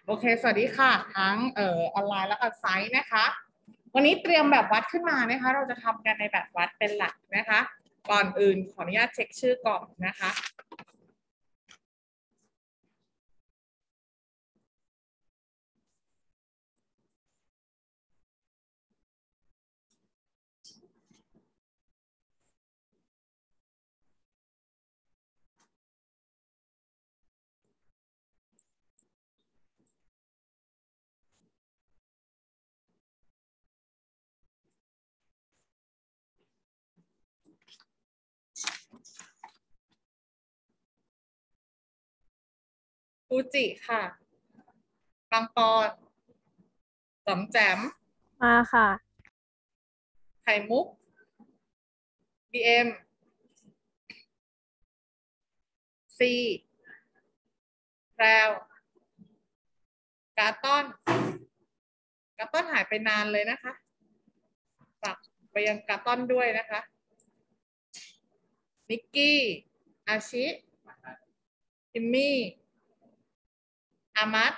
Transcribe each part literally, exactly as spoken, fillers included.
โอเค สวัสดีค่ะ ทั้งเอ่อออนไลน์และออนไซต์นะคะ วันนี้เตรียมแบบวัดขึ้นมานะคะ เราจะทำกันในแบบวัดเป็นหลักนะคะ ก่อนอื่นขออนุญาตเช็คชื่อก่อนนะคะฟูจิค่ะปังปอนจอมแจมมาค่ะไข่มุกดีเอ็มซีแพรวกาต้อนกาต้อนหายไปนานเลยนะคะฝากไปยังกาต้อนด้วยนะคะนิกกี้อาชิทิมมี่อามัด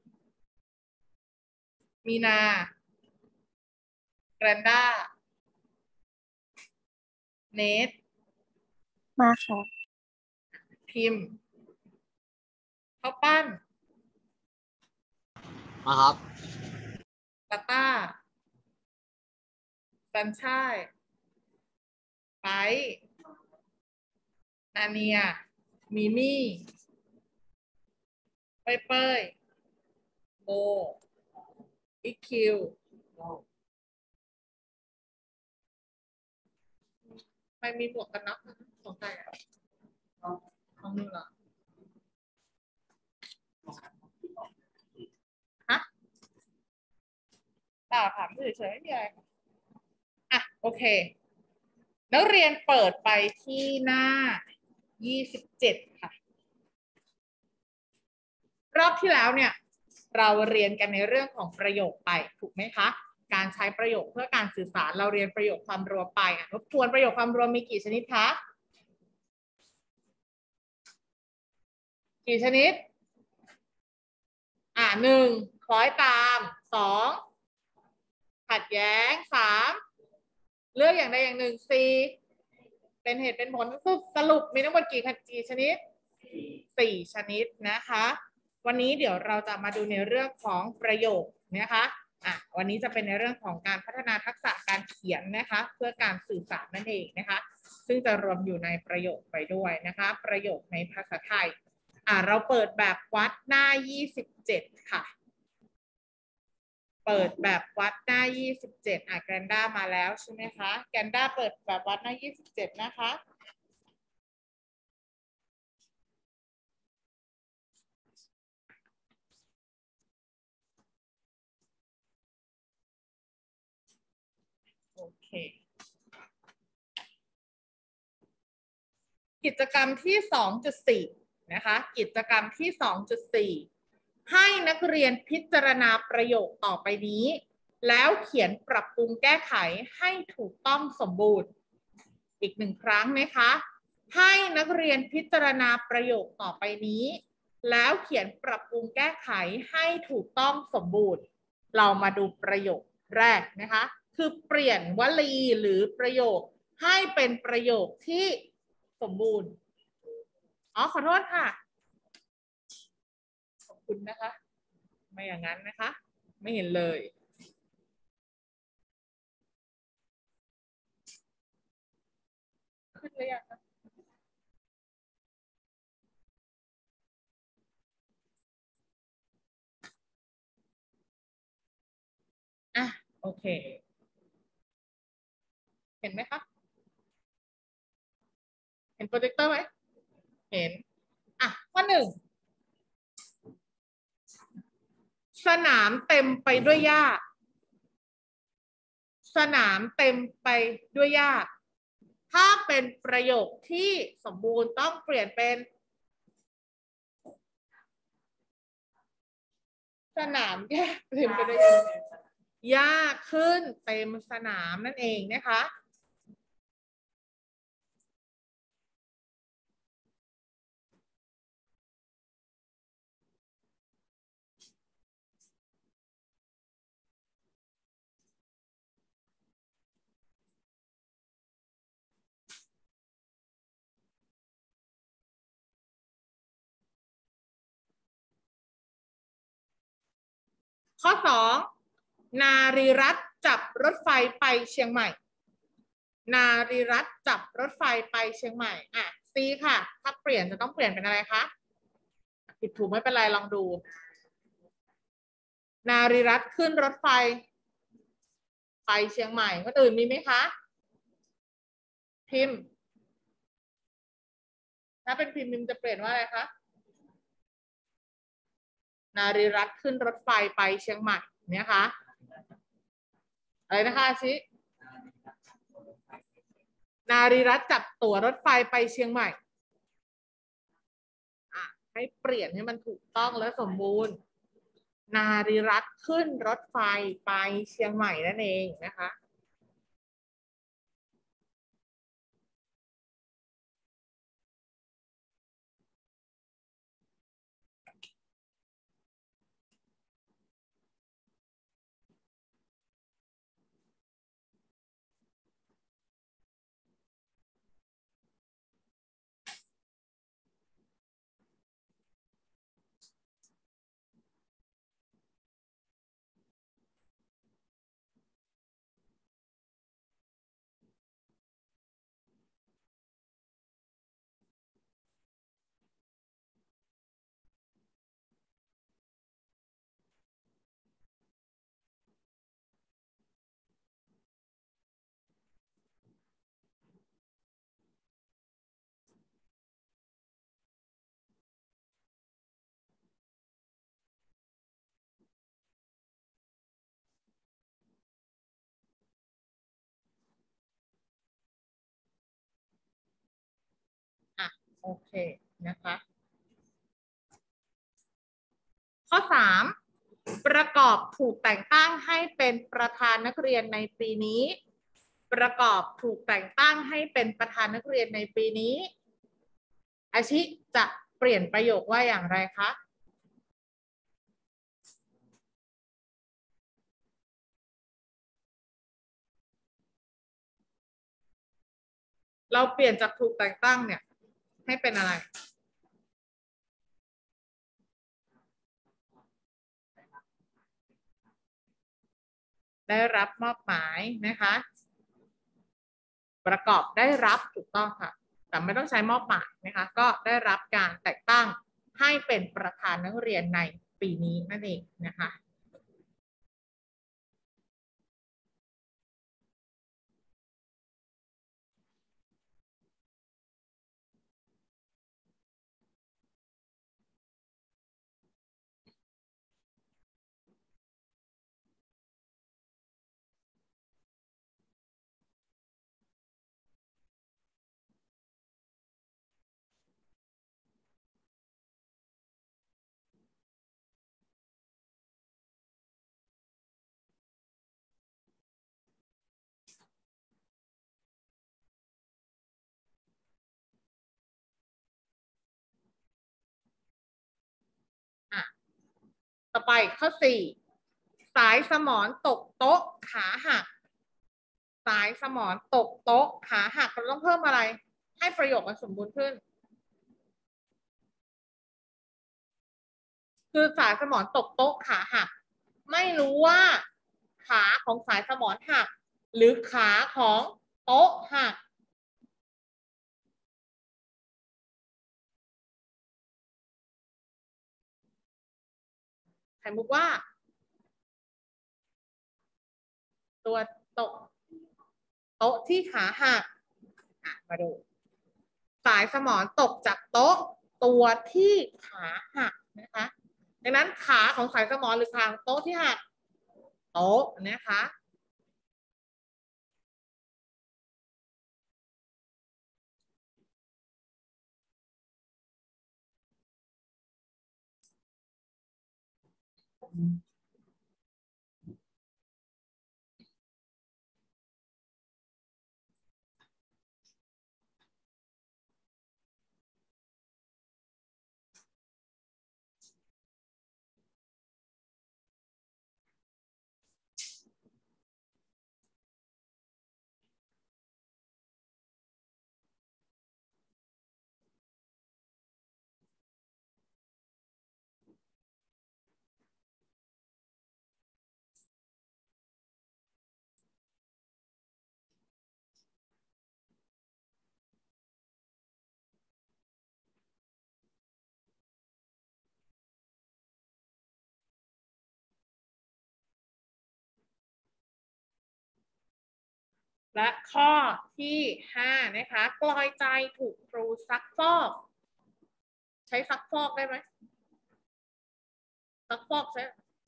มีนาแกรนด้าเนทมาค่ะพิมพ์ข้าวปั้นมาครับตาต้าสันช่ายไปนาเนียมีมี่เป้ยเป้ยโบอีคิวไม่มีหมวกกันน็อกนะของใครอ่ะของนู่นเหรอฮะเปล่าถามเฉยๆไม่มีอะไรอ่ะโอเคนักเรียนเปิดไปที่หน้ายี่สิบเจ็ดค่ะรอบที่แล้วเนี่ยเราเรียนกันในเรื่องของประโยคไปถูกไหมคะการใช้ประโยคเพื่อการสื่อสารเราเรียนประโยคความรวมไปอ่ะทบทวนประโยคความรวมมีกี่ชนิดคะกี่ชนิดอ่าหนึ่งคล้อยตามสองขัดแย้งสามเลือกอย่างใดอย่างหนึ่งสี่เป็นเหตุเป็นผลสรุปมีทั้งหมดกี่กี่ชนิดสี่ชนิดนะคะวันนี้เดี๋ยวเราจะมาดูในเรื่องของประโยคนะคะอ่ะวันนี้จะเป็นในเรื่องของการพัฒนาทักษะการเขียนนะคะเพื่อการสื่อสารนั่นเองนะคะซึ่งจะรวมอยู่ในประโยคไปด้วยนะคะประโยคในภาษาไทยอ่ะเราเปิดแบบวัดหน้ายี่สิบเจ็ดค่ะเปิดแบบวัดหน้ายี่สิบเจ็ดอ่ะแกรนด้ามาแล้วใช่ไหมคะแกรนด้าเปิดแบบวัดหน้ายี่สิบเจ็ดนะคะโอเคกิจกรรมที่ สองจุดสี่ นะคะกิจกรรมที่ สองจุดสี่ ให้นักเรียนพิจารณาประโยคต่อไปนี้แล้วเขียนปรับปรุงแก้ไขให้ถูกต้องสมบูรณ์อีกหนึ่งครั้งนะคะให้นักเรียนพิจารณาประโยคต่อไปนี้แล้วเขียนปรับปรุงแก้ไขให้ถูกต้องสมบูรณ์เรามาดูประโยคแรกนะคะคือเปลี่ยนวลีหรือประโยคให้เป็นประโยคที่สมบูรณ์อ๋อขอโทษค่ะขอบคุณนะคะไม่อย่างนั้นนะคะไม่เห็นเลยขึ้นเลยอะคะอ่ะโอเคเห็นไหมคะเห็นโปรเจคเตอร์ไหมเห็นอ่ะข้อหนึ่งสนามเต็มไปด้วยหญ้าสนามเต็มไปด้วยหญ้าถ้าเป็นประโยคที่สมบูรณ์ต้องเปลี่ยนเป็นสนามหญ้าเต็มไปด้วยหญ้าหญ้าขึ้นเต็มสนามนั่นเองนะคะข้อสองนารีรัตน์จับรถไฟไปเชียงใหม่ นารีรัตน์จับรถไฟไปเชียงใหม่อ่ะ C ค่ะถ้าเปลี่ยนจะต้องเปลี่ยนเป็นอะไรคะผิดถูกไม่เป็นไรลองดู นารีรัตน์ขึ้นรถไฟไปเชียงใหม่คนอื่นมีไหมคะพิมพ์ถ้าเป็นพิมพ์พิมพ์จะเปลี่ยนว่าอะไรคะนารีรัตน์ขึ้นรถไฟไปเชียงใหม่เนี่ยคะอะไรนะคะอาชินารีรัตน์จับตั๋วรถไฟไปเชียงใหม่อ่ะให้เปลี่ยนให้มันถูกต้องและสมบูรณ์นารีรัตน์ขึ้นรถไฟไปเชียงใหม่นั่นเองนะคะอ่ะโอเคนะคะข้อสามประกอบถูกแต่งตั้งให้เป็นประธานนักเรียนในปีนี้ ประกอบถูกแต่งตั้งให้เป็นประธานนักเรียนในปีนี้อาชิจะเปลี่ยนประโยคว่าอย่างไรคะเราเปลี่ยนจากถูกแต่งตั้งเนี่ยให้เป็นอะไรได้รับมอบหมายนะคะประกอบได้รับถูกต้องค่ะแต่ไม่ต้องใช้มอบหมายนะคะก็ได้รับการแต่งตั้งให้เป็นประธานนักเรียนในปีนี้นั่นเองนะคะอ่ะต่อไปข้อสี่สายสมรตกโต๊ะขาหักสายสมรตกโต๊ะขาหักเราต้องเพิ่มอะไรให้ประโยคมันสมบูรณ์ขึ้นคือสายสมรตกโต๊ะขาหักไม่รู้ว่าขาของสายสมรหักหรือขาของโต๊ะหักไข่มุกว่าตัวโต๊ะโต๊ะที่ขาหักอ่ะมาดูสายสมรตกจากโต๊ะตัวที่ขาหักนะคะดังนั้นขาของสายสมรหรือขาของโต๊ะที่หักโต๊ะนะคะและข้อที่ห้านะคะกลอยใจถูกครูซักฟอกใช้ซักฟอกได้ไหมซักฟอกใช้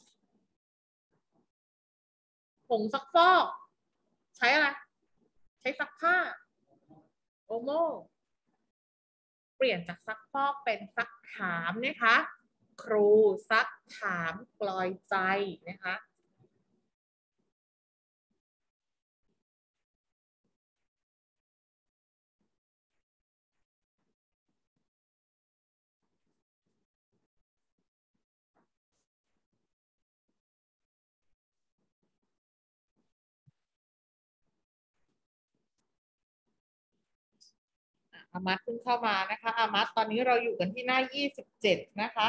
ผงซักฟอกใช้อะไรใช้ซักผ้าโอโมเปลี่ยนจากซักฟอกเป็นซักถามนะคะครูซักถามกลอยใจนะคะอามัดเพิ่งเข้ามานะคะอามัดตอนนี้เราอยู่กันที่หน้ายี่สิบเจ็ดนะคะ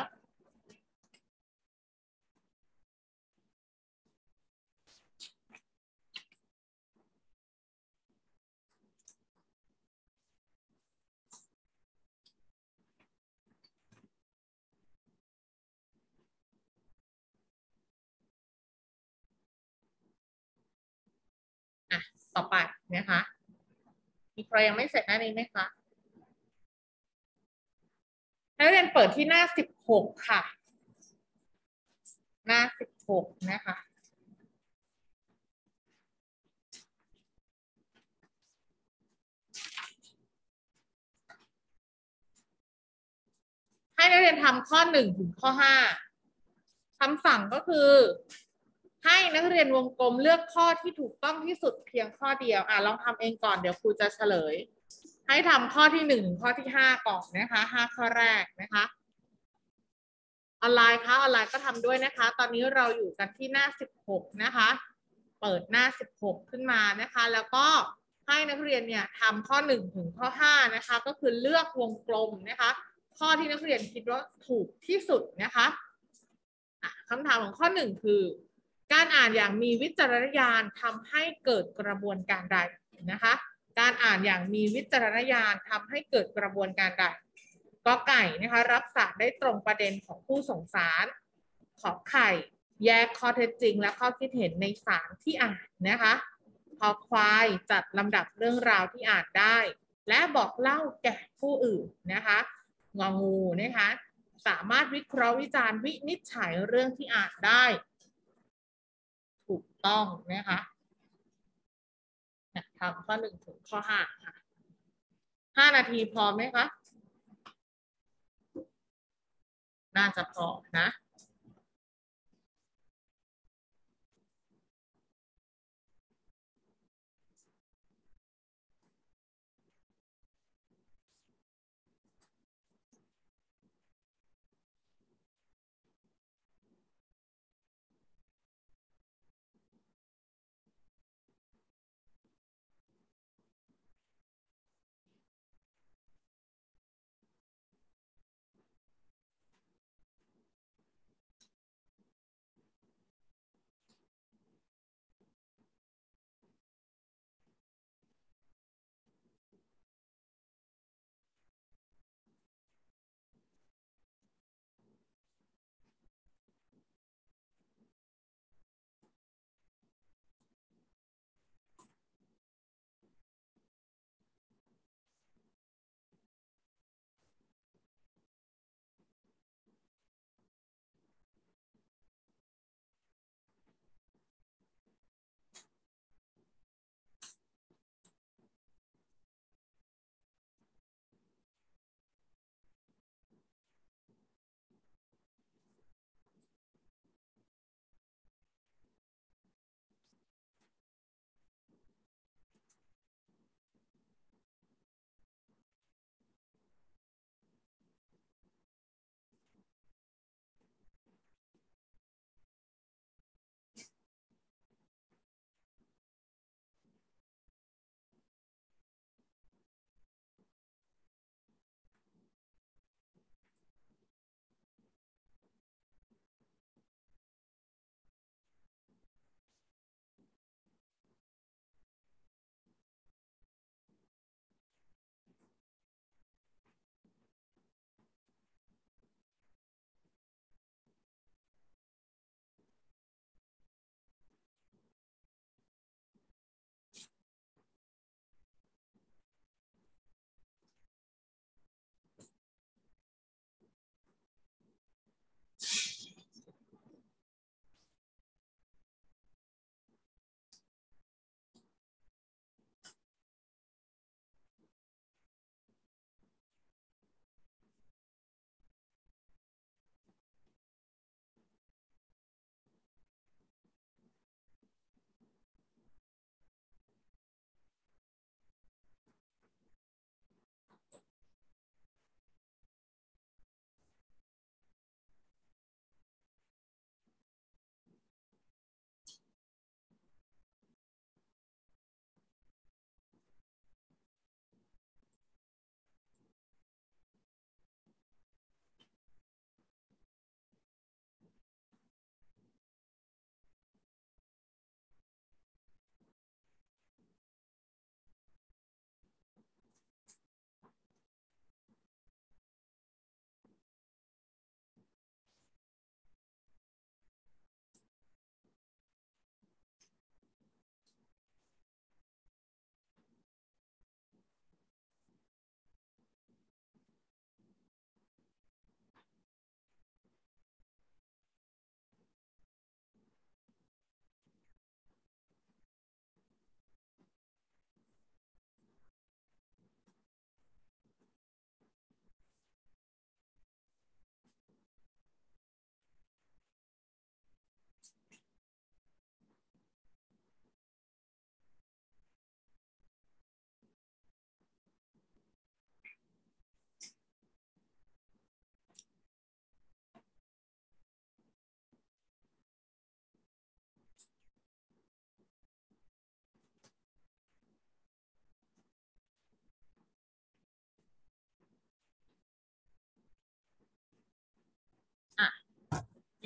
อ่ะต่อไปนะคะมีใครยังไม่เสร็จหน้านี้ไหมคะนักเรียนเปิดที่หน้าสิบหกค่ะหน้าสิบหกนะคะให้นักเรียนทำข้อหนึ่งถึงข้อห้าคำสั่งก็คือให้นักเรียนวงกลมเลือกข้อที่ถูกต้องที่สุดเพียงข้อเดียวอ่ะลองทำเองก่อนเดี๋ยวครูจะเฉลยให้ทำข้อที่หนึ่งถึงข้อที่ห้าก่อนนะคะห้าข้อแรกนะคะออนไลน์คะออนไลน์ก็ทำด้วยนะคะตอนนี้เราอยู่กันที่หน้าสิบหกนะคะเปิดหน้าสิบหกขึ้นมานะคะแล้วก็ให้นักเรียนเนี่ยทำข้อหนึ่งถึงข้อห้านะคะก็คือเลือกวงกลมนะคะข้อที่นักเรียนคิดว่าถูกที่สุดนะคะคำถามของข้อหนึ่งคือการอ่านอย่างมีวิจารณญาณทำให้เกิดกระบวนการใดนะคะการอ่านอย่างมีวิจารณญาณทำให้เกิดกระบวนการใดกอไก่นะคะรับสารได้ตรงประเด็นของผู้ส่งสารขอไข่แยกข้อเท็จจริงและข้อคิดเห็นในสารที่อ่านนะคะพอควายจัดลำดับเรื่องราวที่อ่านได้และบอกเล่าแก่ผู้อื่นนะคะงองูนะคะสามารถวิเคราะห์วิจารณ์วินิจฉัยเรื่องที่อ่านได้ถูกต้องนะคะทำข้อหนึ่งถึงข้อห้าค่ะห้านาทีพอไหมคะน่าจะพอนะ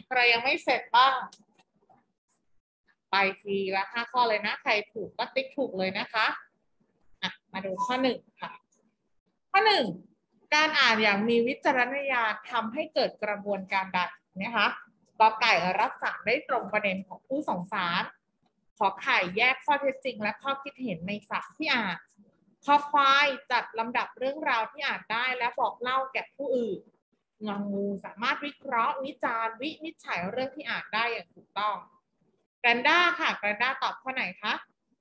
ใครยังไม่เสร็จบ้างไปทีละห้าข้อเลยนะใครถูกก็ติ๊กถูกเลยนะคะอ่ะมาดูข้อหนึ่งค่ะข้อหนึ่งการอ่านอย่างมีวิจารณญาณทำให้เกิดกระบวนการใดนะคะกอไก่รับสารได้ตรงประเด็นของผู้ส่งสารขอไข่แยกข้อเท็จจริงและข้อคิดเห็นในสารที่อ่านคอควายจัดลำดับเรื่องราวที่อ่านได้และบอกเล่าแก่ผู้อื่นงองูสามารถวิเคราะห์วิจารณ์วินิจฉัยเรื่องที่อ่านได้อย่างถูกต้องแกรนด้าค่ะแกรนด้าตอบข้อไหนคะ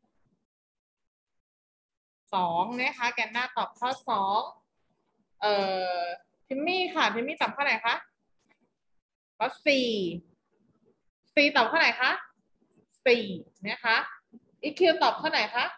สองนะคะแกรนด้าตอบข้อสองเอ่อทิมมี่ค่ะทิมมี่ตอบข้อไหนคะข้อสี่สี่ตอบข้อไหนคะสี่นะคะอีคิวตอบข้อไหนคะ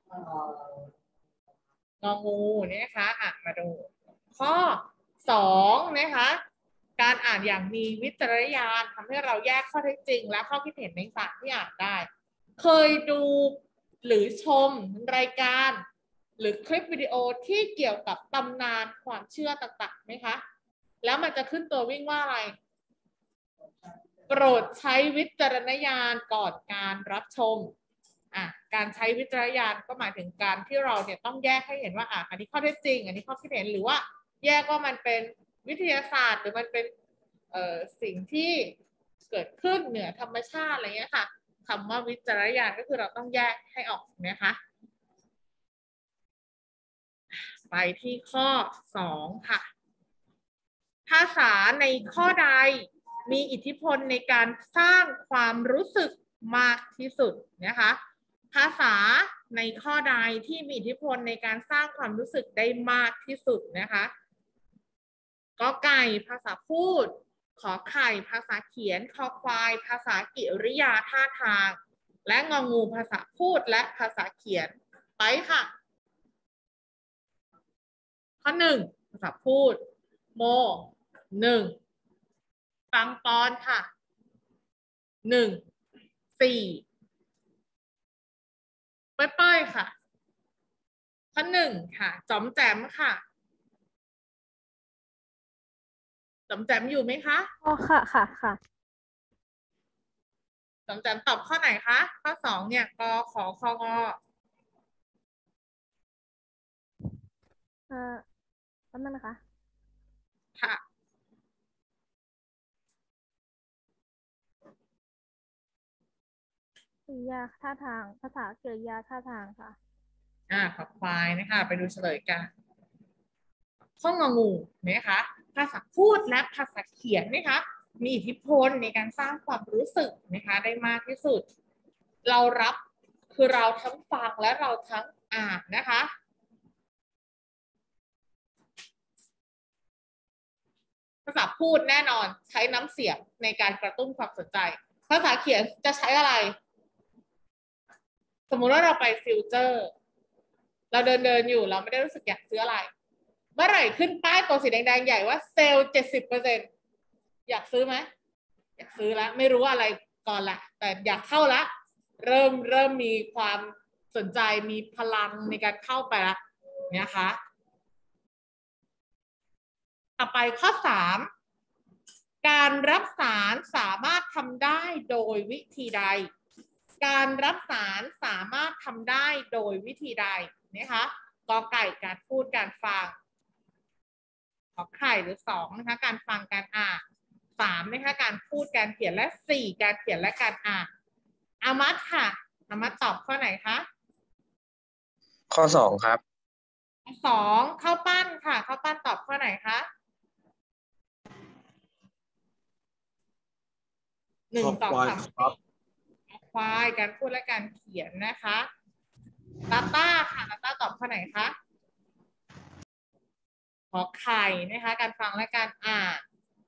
งองูนะคะอ่ะมาดูข้อสองนะคะการอ่านอย่างมีวิจารณญาณทำให้เราแยกข้อเท็จจริงและข้อคิดเห็นในสารที่อ่านได้เคยดูหรือชมรายการหรือคลิปวิดีโอที่เกี่ยวกับตำนานความเชื่อต่างๆไหมคะแล้วมันจะขึ้นตัววิ่งว่าอะไรโปรดใช้วิจารณญาณก่อนการรับชมอ่ะการใช้วิจารณญาณก็หมายถึงการที่เราเนี่ยต้องแยกให้เห็นว่าอ่ะอันนี้ข้อเท็จจริงอันนี้ข้อคิดเห็นหรือว่าแยกว่ามันเป็นวิทยาศาสตร์หรือมันเป็นเอ่อสิ่งที่เกิดขึ้นเหนือธรรมชาติอะไรเงี้ยค่ะคำว่าวิจารณญาณก็คือเราต้องแยกให้ออกนะคะไปที่ข้อสองค่ะภาษาในข้อใดมีอิทธิพลในการสร้างความรู้สึกมากที่สุดนะคะภาษาในข้อใดที่มีอิทธิพลในการสร้างความรู้สึกได้มากที่สุดนะคะกอไก่ภาษาพูดขอไข่ภาษาเขียนคอควายภาษากิริยาท่าทางและงองูภาษาพูดและภาษาเขียนไปค่ะข้อหนึ่งภาษาพูดโมหนึ่งฟังปอนค่ะหนึ่งสี่เป้ยๆค่ะข้อหนึ่งค่ะจอมแจมค่ะจอมแจมอยู่ไหมคะอ๋อค่ะค่ะค่ะจอมแจมตอบข้อไหนคะข้อสองเนี่ยกขอคงอเอ่อแป๊บนึงนะคะค่ะกริยาท่าทางภาษากริยาท่าทางค่ะอ่าขอควายนะคะไปดูเฉลยกันข้ององูนะคะภาษาพูดและภาษาเขียนนะคะมีอิทธิพลในการสร้างความรู้สึกนะคะได้มากที่สุดเรารับคือเราทั้งฟังและเราทั้งอ่านนะคะภาษาพูดแน่นอนใช้น้ำเสียงในการกระตุ้นความสนใจภาษาเขียนจะใช้อะไรสมมุติว่าเราไปฟิวเจอร์เราเดินเดินอยู่เราไม่ได้รู้สึกอยากซื้ออะไรเมื่อไหร่ขึ้นป้ายตัวสีแดงๆใหญ่ว่าเซลล์เจ็ดสิบเปอร์เซ็นต์อยากซื้อไหมอยากซื้อแล้วไม่รู้อะไรก่อนละแต่อยากเข้าละเริ่มเริ่มมีความสนใจมีพลังในการเข้าไปละนะคะต่อไปข้อสามการรับสารสามารถทำได้โดยวิธีใดการรับสารสามารถทำได้โดยวิธีใดนะคะกอไก่การพูดการฟังขอไข่หรือสองนะคะการฟังการอ่านสามนะคะการพูดการเขียนและสี่การเขียนและการอ่านอามัดค่ะอามัดตอบข้อไหนคะข้อสองครับสองข้าวปั้นค่ะข้าวปั้นตอบข้อไหนคะหนึ่งสองสามควายการพูดและการเขียนนะคะตาต้าค่ะตาต้าตอบข้อไหนคะขอไข่นะคะการฟังและการอ่าน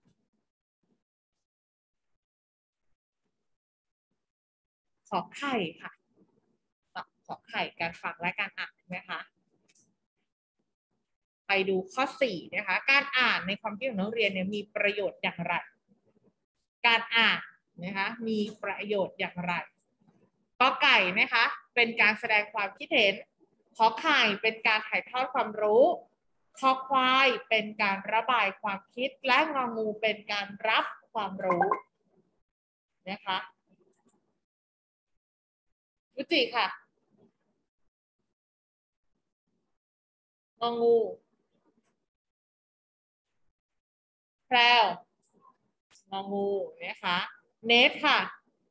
ขอไข่ค่ะขอไข่การฟังและการอ่านนะคะไปดูข้อสี่นะคะการอ่านในความคิดของนักเรียนเนี่ยมีประโยชน์อย่างไรการอ่านนะคะมีประโยชน์อย่างไรกอไก่นะคะเป็นการแสดงความคิดเห็นขอไข่เป็นการถ่ายทอดความรู้คอควายเป็นการระบายความคิดและงองูเป็นการรับความรู้นะคะยุจิค่ะงองูแพรวงองูนะคะเนทค่ะ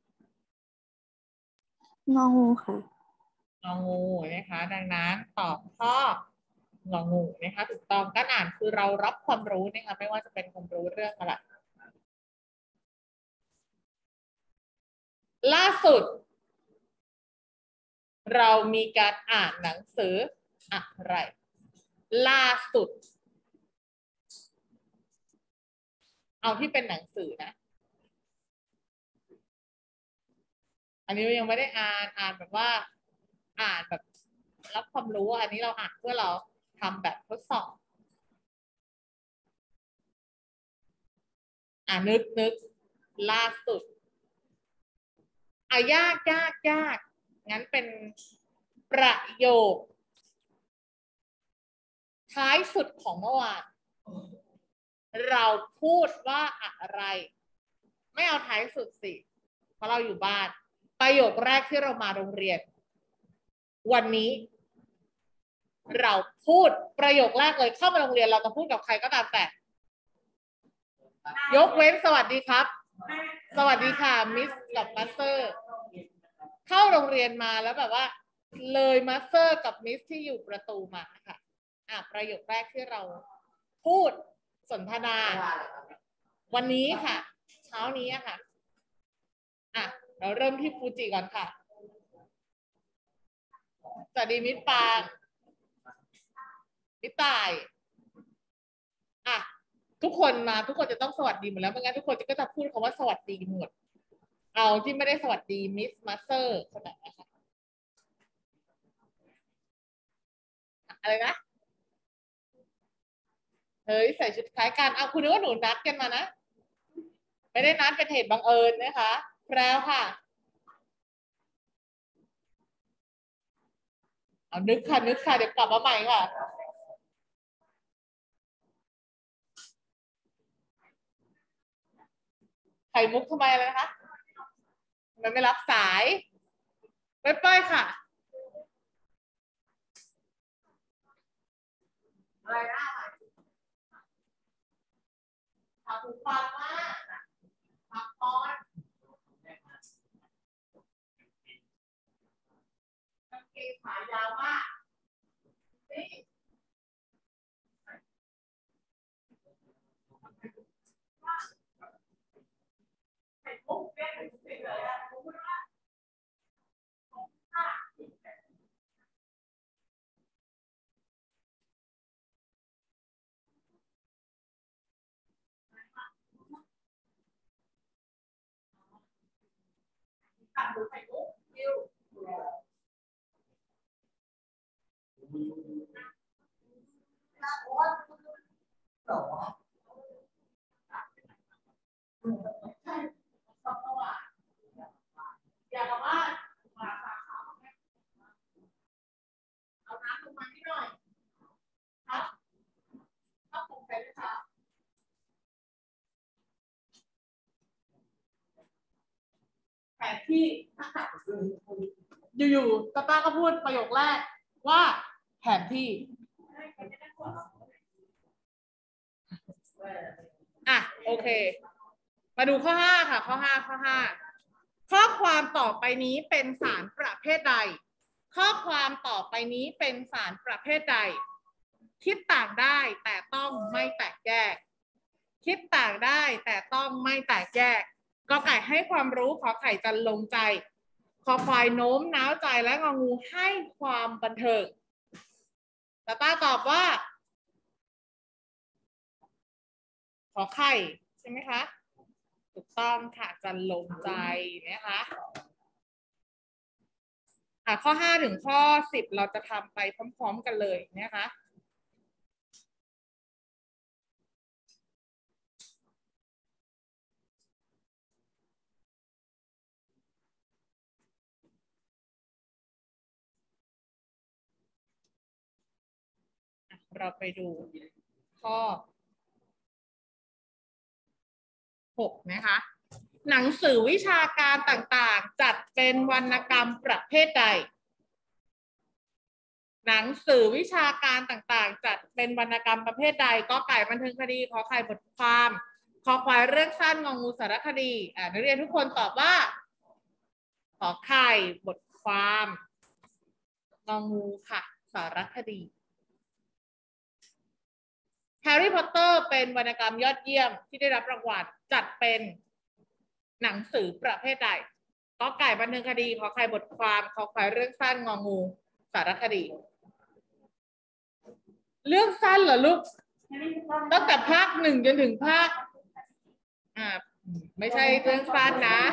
งองูค่ะงองูนะคะดังนั้นตอบข้ององูนะคะถูกต้องการอ่านคือเรารับความรู้นะคะไม่ว่าจะเป็นความรู้เรื่องอะไรล่าสุด เรามีการอ่านหนังสืออะไรล่าสุดเอาที่เป็นหนังสือนะอันนี้ยังไม่ได้อ่านอ่านแบบว่าอ่านแบบรับความรู้อันนี้เราอ่านเพื่อเราทำแบบทดสอบอ่านึกนึกล่าสุดอ่ะยากยากยากงั้นเป็นประโยคท้ายสุดของเมื่อวานเราพูดว่าอะไรไม่เอาท้ายสุดสิเพราะเราอยู่บ้านประโยคแรกที่เรามาโรงเรียนวันนี้เราพูดประโยคแรกเลยเข้ามาโรงเรียนเราจะพูดกับใครก็ตามแต่ยกเว้นสวัสดีครับสวัสดีค่ะมิสกับมาสเตอร์เข้าโรงเรียนมาแล้วแบบว่าเลยมาสเตอร์กับมิสที่อยู่ประตูมาค่ะอ่ะประโยคแรกที่เราพูดสนทนาวันนี้ค่ะเช้านี้อะค่ะอ่ะเราเริ่มที่ฟูจิก่อนค่ะสวัสดีมิสปางมิสตายอ่ะทุกคนมาทุกคนจะต้องสวัสดีหมดแล้วไม่งั้นทุกคนก็จะพูดคำว่าสวัสดีหมดเอาที่ไม่ได้สวัสดีมิสมาสเตอร์คนไหนนะคะอะไรนะเฮ้ยใส่ชุดคล้ายกันเอาคุณนึกว่าหนูนัดกันมานะไม่ได้นัดเป็นเหตุบังเอิญนะคะแล้วค่ะเอานึกค่ะนึกค่ะเดี๋ยวกลับมาใหม่ค่ะไข่มุกทำไมเลยนะคะมันไม่รับสายเป้ยเป้ยค่ะอะไรนะถามถูกฟังมากพักตอนกางเกงขายาวมากนี่ไข่มุกเนี่ยเลยอะพูดว่าตัดดูไข่มุกคิวอย่าบอกว่ามาสาขาเอาน้ำลงมาให้หน่อยครับถ้าผมเป็นค่ะแผนที่อยู่ๆตาต้าก็พูดประโยคแรกว่าแผนที่อ่ะโอเคมาดูข้อห้าค่ะข้อห้าข้อห้าข้อความต่อไปนี้เป็นสารประเภทใดข้อความต่อไปนี้เป็นสารประเภทใดคิดต่างได้แต่ต้องไม่แตกแยกคิดต่างได้แต่ต้องไม่แตกแยกกอไก่ให้ความรู้ขอไข่จันลงใจคอควายโน้มน้าวใจและงองูให้ความบันเทิงตาต้าตอบว่าขอไข่ใช่ไหมคะถูกต้องค่ะจันลงใจนะคะอ่ะข้อห้าถึงข้อสิบเราจะทำไปพร้อมๆกันเลยนะคะเราไปดูข้อหกนะคะหนังสือวิชาการต่างๆจัดเป็นวรรณกรรมประเภทใดหนังสือวิชาการต่างๆจัดเป็นวรรณกรรมประเภทใดก็ไก่บันเทิงคดีขอไข่บทความขอควายเรื่องสั้นงองูสารคดีอ่านักเรียนทุกคนตอบว่าขอไข่บทความงองูค่ะสารคดีแฮร์รี่พอตเตอร์เป็นวรรณกรรมยอดเยี่ยมที่ได้รับรางวัลจัดเป็นหนังสือประเภทใดก็ไก่บันเทิงคดีขอไข่บทความขอควายเรื่องสั้นงองูสารคดีเรื่องสั้นเหรอลูกตั้งแต่ภาคหนึ่งจนถึงภาคอ่าไม่ใช่เรื่องสั้นนะ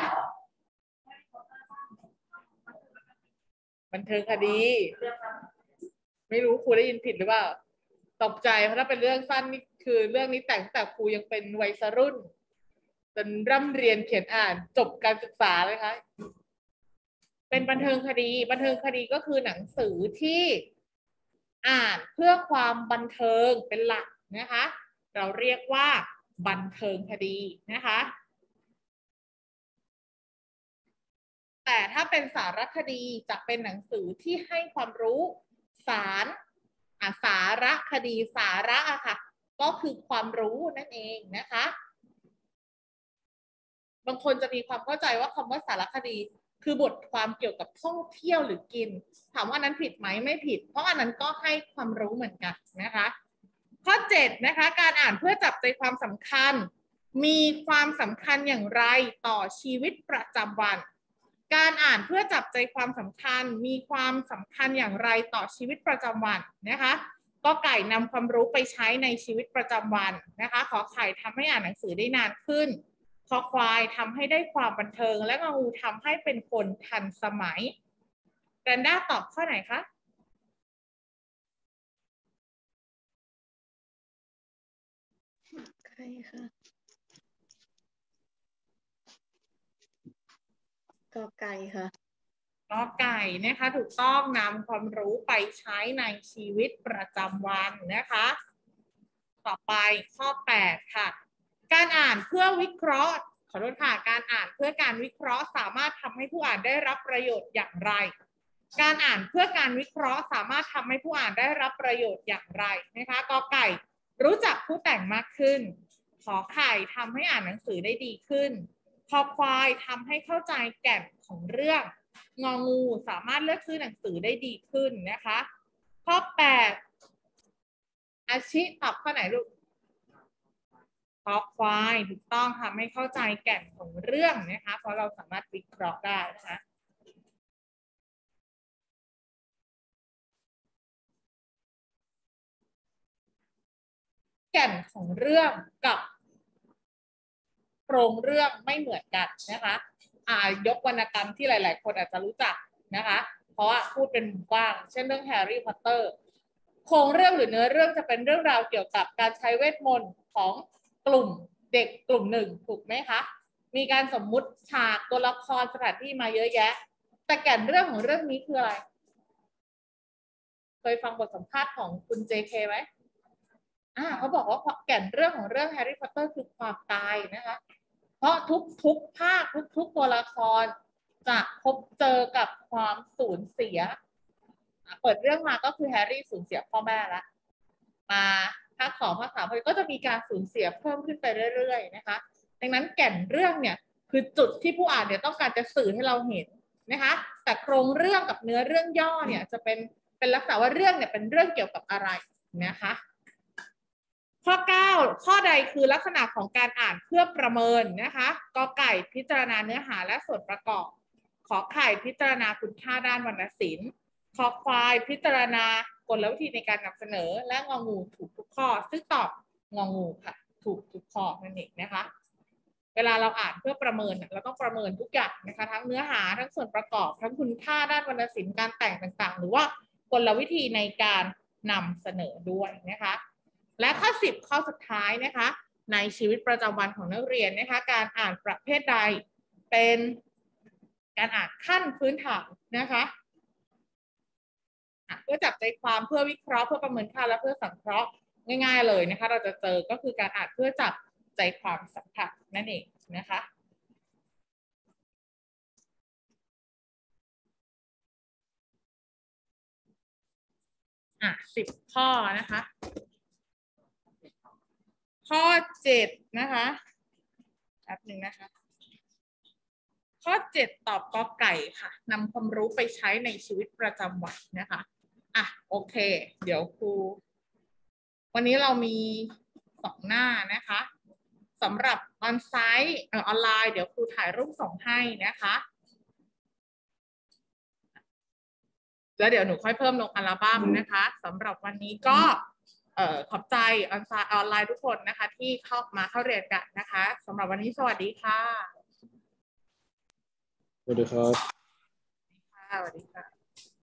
บันเทิงคดีไม่รู้ครูได้ยินผิดหรือเปล่าตกใจเพราะถ้าเป็นเรื่องสั้นนี่คือเรื่องนี้แต่งแต่ครูยังเป็นวัยรุ่นจนร่ำเรียนเขียนอ่านจบการศึกษาเลยค่ะเป็นบันเทิงคดีบันเทิงคดีก็คือหนังสือที่อ่านเพื่อความบันเทิงเป็นหลักนะคะเราเรียกว่าบันเทิงคดีนะคะแต่ถ้าเป็นสารคดีจะเป็นหนังสือที่ให้ความรู้สารอ่ะสารคดีสาระอะค่ะก็คือความรู้นั่นเองนะคะบางคนจะมีความเข้าใจว่าคำว่าสารคดีคือบทความเกี่ยวกับท่องเที่ยวหรือกินถามว่านั้นผิดไหมไม่ผิดเพราะอันนั้นก็ให้ความรู้เหมือนกันนะคะข้อเจ็ดนะคะการอ่านเพื่อจับใจความสำคัญมีความสำคัญอย่างไรต่อชีวิตประจำวันการอ่านเพื่อจับใจความสำคัญมีความสำคัญอย่างไรต่อชีวิตประจำวันนะคะก็ไก่นำความรู้ไปใช้ในชีวิตประจำวันนะคะขอไข่ทำให้อ่านหนังสือได้นานขึ้นคอควายทำให้ได้ความบันเทิงและงองูทำให้เป็นคนทันสมัยแกรนด้าตอบข้อไหนคะใครคะกอไก่ค่ะกอไก่นะคะถูกต้องนำความรู้ไปใช้ในชีวิตประจำวันนะคะต่อไปข้อแปดค่ะการอ่านเพื่อวิเคราะห์ขอโทษค่ะการอ่านเพื่อการวิเคราะห์สามารถทำให้ผู้อ่านได้รับประโยชน์อย่างไรการอ่านเพื่อการวิเคราะห์สามารถทำให้ผู้อ่านได้รับประโยชน์อย่างไรนะคะกอไก่รู้จักผู้แต่งมากขึ้นขอไข่ทำให้อ่านหนังสือได้ดีขึ้นคอควายทำให้เข้าใจแก่นของเรื่องงองูสามารถเลือกซื้อหนังสือได้ดีขึ้นนะคะข้อแปดอาชิตอบข้อไหนลูกคอควายถูกต้องค่ะไม่เข้าใจแก่นของเรื่องนะคะเพราะเราสามารถวิเคราะห์ได้นะคะแก่นของเรื่องกับโครงเรื่องไม่เหมือนกันนะคะอ่ายกวรรณกรรมที่หลายๆคนอาจจะรู้จักนะคะเพราะว่าพูดเป็นกว้างเช่นเรื่องแฮร์รี่พอตเตอร์โครงเรื่องหรือเนื้อเรื่องจะเป็นเรื่องราวเกี่ยวกับการใช้เวทมนต์ของกลุ่มเด็กกลุ่มหนึ่งถูกไหมคะมีการสมมุติฉากตัวละครสถานที่มาเยอะแยะแต่แก่นเรื่องของเรื่องนี้คืออะไรเคยฟังบทสัมภาษณ์ของคุณ เจ เค ไหมอ่าเขาบอกว่าแก่นเรื่องของเรื่องแฮร์รี่พอตเตอร์คือความตายนะคะเพราะทุกทุกภาคทุกทุกตัวละครจะพบเจอกับความสูญเสียเปิดเรื่องมาก็คือแฮร์รี่สูญเสียพ่อแม่ละมาภาคสองภาคสามก็จะมีการสูญเสียเพิ่มขึ้นไปเรื่อยๆนะคะดังนั้นแก่นเรื่องเนี่ยคือจุดที่ผู้อ่านเนี่ยต้องการจะสื่อให้เราเห็นนะคะแต่โครงเรื่องกับเนื้อเรื่องย่อเนี่ยจะเป็นเป็นลักษณะว่าเรื่องเนี่ยเป็นเรื่องเกี่ยวกับอะไรนะคะข้อเก้าข้อใดคือลักษณะของการอ่านเพื่อประเมินนะคะกอไก่พิจารณาเนื้อหาและส่วนประกอบขอไข่พิจารณาคุณค่าด้านวรรณศิลป์คอควายพิจารณากลวิธีในการนำเสนอและงองูถูกทุกข้อซึ่งตอบงองูค่ะถูกทุกข้อนั่นเองนะคะเวลาเราอ่านเพื่อประเมินเราต้องประเมินทุกอย่างนะคะทั้งเนื้อหาทั้งส่วนประกอบทั้งคุณค่าด้านวรรณศิลป์การแต่งต่างๆหรือว่ากลวิธีในการนำเสนอด้วยนะคะและข้อสิบข้อสุดท้ายนะคะในชีวิตประจำวันของนักเรียนนะคะการอ่านประเภทใดเป็นการอ่านขั้นพื้นฐานนะคะเพื่อจับใจความเพื่อวิเคราะห์เพื่อประเมินค่าและเพื่อสังเคราะห์ง่ายๆเลยนะคะเราจะเจอก็คือการอ่านเพื่อจับใจความสำคัญนั่นเองนะคะอ่ะสิบข้อนะคะ ข้อเจ็ดนะคะแป๊บหนึ่งนะคะ ข้อเจ็ดตอบกอไก่ค่ะนำความรู้ไปใช้ในชีวิตประจำวันนะคะอ่ะโอเค เดี๋ยวครูวันนี้เรามีสองหน้านะคะสำหรับออนไซต์เอ่อออนไลน์เดี๋ยวครูถ่ายรูปส่งให้นะคะแล้วเดี๋ยวหนูค่อยเพิ่มลงอัลบั้มนะคะสำหรับวันนี้ก็เอ่อขอบใจออนไซต์ออนไลน์ทุกคนนะคะที่เข้ามาเข้าเรียนกันนะคะสำหรับวันนี้สวัสดีค่ะสวัสดีครับสวัสดีค่ะ